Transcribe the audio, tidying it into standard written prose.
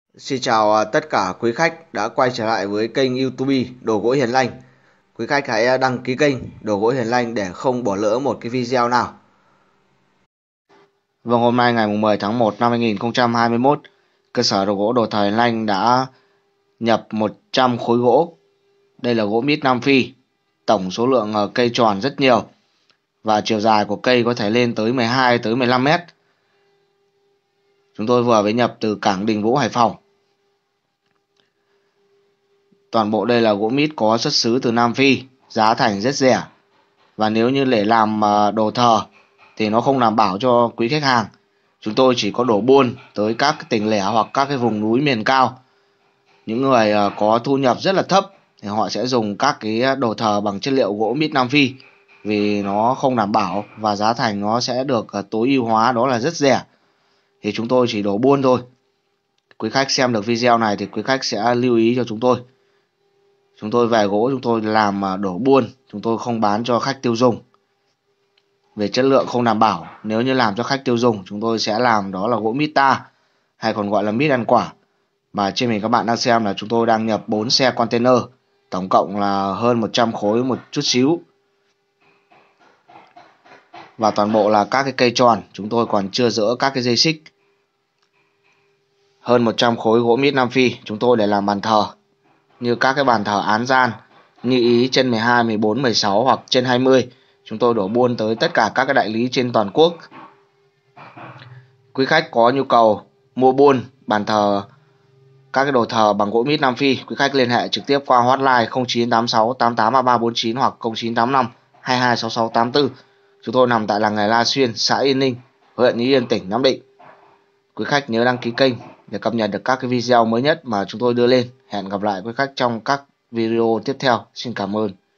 Xin chào tất cả quý khách đã quay trở lại với kênh YouTube Đồ Gỗ Hiền Lành. Quý khách hãy đăng ký kênh Đồ Gỗ Hiền Lành để không bỏ lỡ một cái video nào. Vâng, hôm nay ngày 10 tháng 1 năm 2021, cơ sở đồ gỗ Đồ Thời Hiền Lành đã nhập 100 khối gỗ. Đây là gỗ mít Nam Phi. Tổng số lượng cây tròn rất nhiều và chiều dài của cây có thể lên tới 12 tới 15 mét. Chúng tôi vừa mới nhập từ cảng Đình Vũ, Hải Phòng. Toàn bộ đây là gỗ mít có xuất xứ từ Nam Phi, giá thành rất rẻ. Và nếu như để làm đồ thờ thì nó không đảm bảo cho quý khách hàng. Chúng tôi chỉ có đổ buôn tới các tỉnh lẻ hoặc các cái vùng núi miền cao. Những người có thu nhập rất là thấp thì họ sẽ dùng các cái đồ thờ bằng chất liệu gỗ mít Nam Phi, vì nó không đảm bảo và giá thành nó sẽ được tối ưu hóa, đó là rất rẻ. Thì chúng tôi chỉ đổ buôn thôi. Quý khách xem được video này thì quý khách sẽ lưu ý cho chúng tôi. Chúng tôi về gỗ chúng tôi làm đổ buôn, chúng tôi không bán cho khách tiêu dùng. Về chất lượng không đảm bảo, nếu như làm cho khách tiêu dùng chúng tôi sẽ làm đó là gỗ mít ta, hay còn gọi là mít ăn quả. Và trên mình các bạn đang xem là chúng tôi đang nhập 4 xe container, tổng cộng là hơn 100 khối một chút xíu. Và toàn bộ là các cái cây tròn, chúng tôi còn chưa dỡ các cái dây xích. Hơn 100 khối gỗ mít Nam Phi chúng tôi để làm bàn thờ, như các cái bàn thờ án gian, như ý chân 12, 14, 16 hoặc chân 20. Chúng tôi đổ buôn tới tất cả các cái đại lý trên toàn quốc. Quý khách có nhu cầu mua buôn bàn thờ, các cái đồ thờ bằng gỗ mít Nam Phi, quý khách liên hệ trực tiếp qua hotline 0986 883349 hoặc 0985 226684. Chúng tôi nằm tại làng nghề La Xuyên, xã Yên Ninh, huyện Ý Yên, tỉnh Nam Định. Quý khách nhớ đăng ký kênh để cập nhật được các cái video mới nhất mà chúng tôi đưa lên. Hẹn gặp lại quý khách trong các video tiếp theo. Xin cảm ơn.